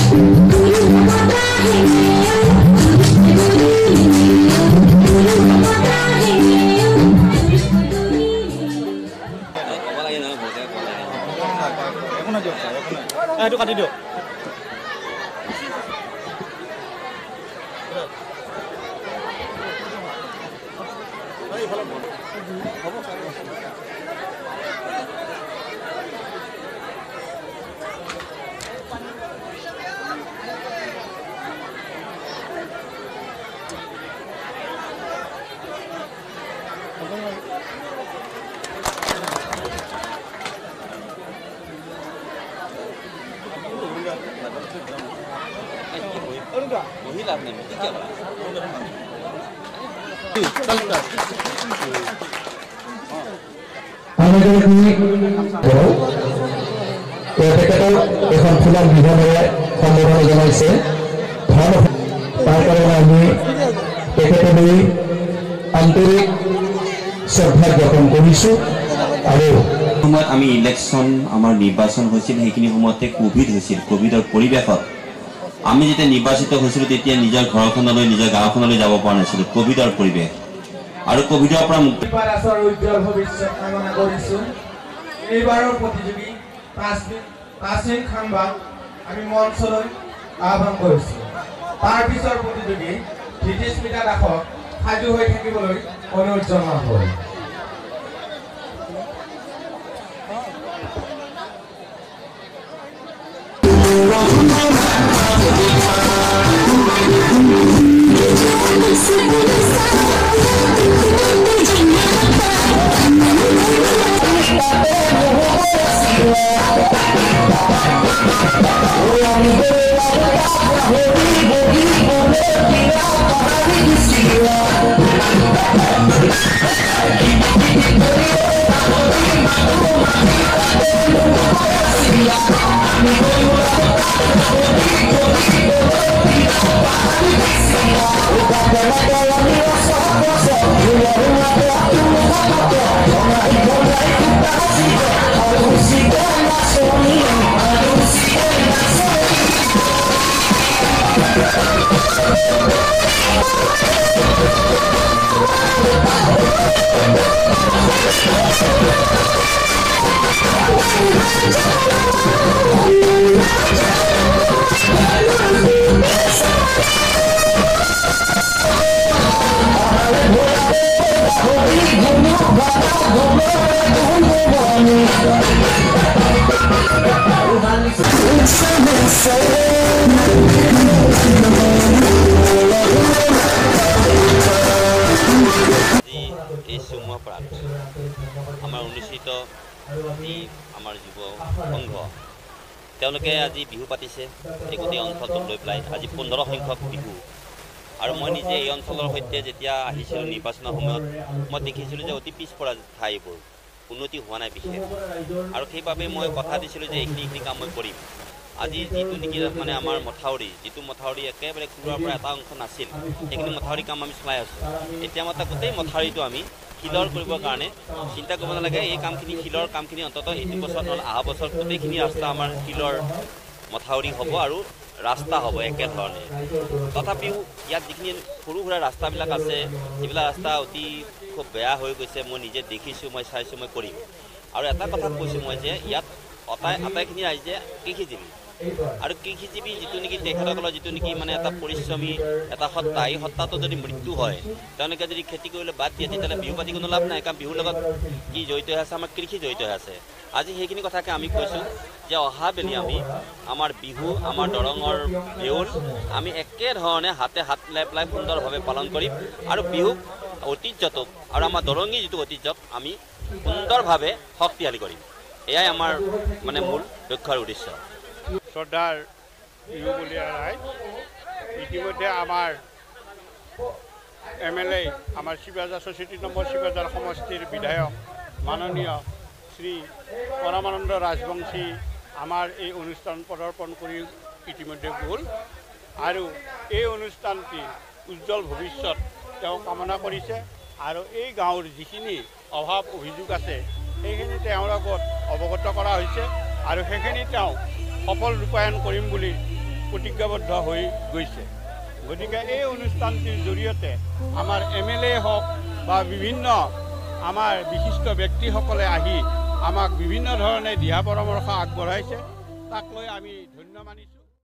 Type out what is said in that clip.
Itu kan hidup. এখন ফুলার বিধানে সম্বোধন জানাইছে তার কারণে আমি তেখেতলৈ আন্তৰিক শ্ৰদ্ধা জ্ঞাপন কৰিছো। আৰু সময়ত আমি ইলেকশ্যন আমাৰ নিৰ্বাচন হৈছিল, সেইখিনি সময়তে কোভিড হৈছিল। কোভিডৰ পৰিৱেশত আমি যেতিয়া নিৰ্বাচিত হৈছিলোঁ তেতিয়া নিজৰ ঘৰখনলৈ নিজৰ গাঁওখনলৈ যাব পৰা নাছিলোঁ, কোভিডৰ পৰিৱেশ। আৰু কোভিডৰ পৰা মুক্তি উজ্জ্বল ভৱিষ্যত কামনা কৰিছোঁ। এইবাৰৰ প্ৰতিযোগী তাসমিন খানবাক আমি মঞ্চলৈ আহ্বান কৰিছোঁ। তাৰ পিছৰ প্ৰতিযোগী ধৃতিস্মিতা দাসক সাজু হৈ থাকিবলৈ অনুৰোধ জনোৱা হ'ল। আমাৰ অনুষ্ঠিত আমাৰ যুৱ সংঘ তেওঁলোকে আজি বিহু পাতিছে এই গোটেই অঞ্চলটোক লৈ পেলাই। আজি 15 সংখ্যক বিহু। আৰু মই নিজে এই অঞ্চলৰ সৈতে যেতিয়া আহিছিলোঁ নিৰ্বাচনৰ সময়ত মই দেখিছিলোঁ যে অতি পিছপৰা ঠাই এইবোৰ, উন্নতি হোৱা নাই বিশেষ। আৰু সেইবাবে মই কথা দিছিলোঁ যে এইখিনি কাম মই কৰিম। আজি যিটো নেকি মানে আমাৰ যিটো মথাউৰি একেবাৰে খুৰুৱাৰ পৰা এটা অংশ নাছিল, সেইখিনি মথাউৰি কাম আমি চলাই আছোঁ। এতিয়া মতে গোটেই মথাউৰিটো আমি শিলৰ কৰিবৰ কাৰণে চিন্তা কৰিব নালাগে। এই কামখিনি শিলৰ কামখিনি অন্ততঃ এইটো বছৰ নহ'লে অহা বছৰ গোটেইখিনি ৰাস্তা আমাৰ শিলৰ মথাউৰি হ'ব আৰু ৰাস্তা হ'ব একেধৰণে। তথাপিও ইয়াত যিখিনি সৰু সুৰা ৰাস্তাবিলাক আছে, যিবিলাক ৰাস্তা অতি খুব বেয়া হৈ গৈছে, মই নিজে দেখিছোঁ, মই চাইছোঁ, মই কৰিম। আৰু এটা কথা কৈছোঁ মই যে ইয়াত আটাইখিনি ৰাইজে কৃষিজীৱী। আৰু কৃষিজীৱী যিটো নেকি তেখেতসকলৰ যিটো নেকি মানে এটা পৰিশ্ৰমী এটা সত্তা, এই সত্তাটো যদি মৃত্যু হয়, তেওঁলোকে যদি খেতি কৰিবলৈ বাদ দিয়ে তেতিয়াহ'লে বিহু পাতি কোনো লাভ নাই। কাৰণ বিহুৰ লগত কি জড়িত হৈ আছে, আমাৰ কৃষি জড়িত হৈ আছে। আজি সেইখিনি কথাকে আমি কৈছোঁ যে অহাবেলি আমি আমাৰ বিহু, আমাৰ দৰঙৰ দেউল আমি একেধৰণে হাতে হাত মিলাই পেলাই সুন্দৰভাৱে পালন কৰিম। আৰু বিহুক ঐতিহ্যটোক আৰু আমাৰ দৰঙী যিটো ঐতিহ্যক আমি সুন্দৰভাৱে শক্তিশালী কৰিম। এয়াই আমাৰ মানে মূল লক্ষ্য আৰু উদ্দেশ্য। শ্ৰদ্ধাৰ বিহু বলীয়া ৰাইজ, ইতিমধ্যে আমাৰ MLA আমাৰ শিৱাজাৰ 64 নম্বৰ শিৱাজাৰ সমষ্টিৰ বিধায়ক মাননীয় শ্ৰী পৰমানন্দ ৰাজবংশী আমাৰ এই অনুষ্ঠান পদাৰ্পণ কৰি ইতিমধ্যে গ'ল। আৰু এই অনুষ্ঠানটি উজ্জ্বল ভৱিষ্যত তেওঁ কামনা কৰিছে। আৰু এই গাঁৱৰ যিখিনি অভাৱ অভিযোগ আছে সেইখিনি তেওঁৰ লগত অৱগত কৰা হৈছে। আৰু সেইখিনি তেওঁ সফল ৰূপায়ণ কৰিম বুলি প্ৰতিজ্ঞাবদ্ধ হৈ গৈছে। গতিকে এই অনুষ্ঠানটিৰ জৰিয়তে আমাৰ MLA হওক বা বিভিন্ন আমাৰ বিশিষ্ট ব্যক্তিসকলে আহি আমাক বিভিন্ন ধৰণে দিহা পৰামৰ্শ আগবঢ়াইছে, তাক লৈ আমি ধন্য মানিছোঁ।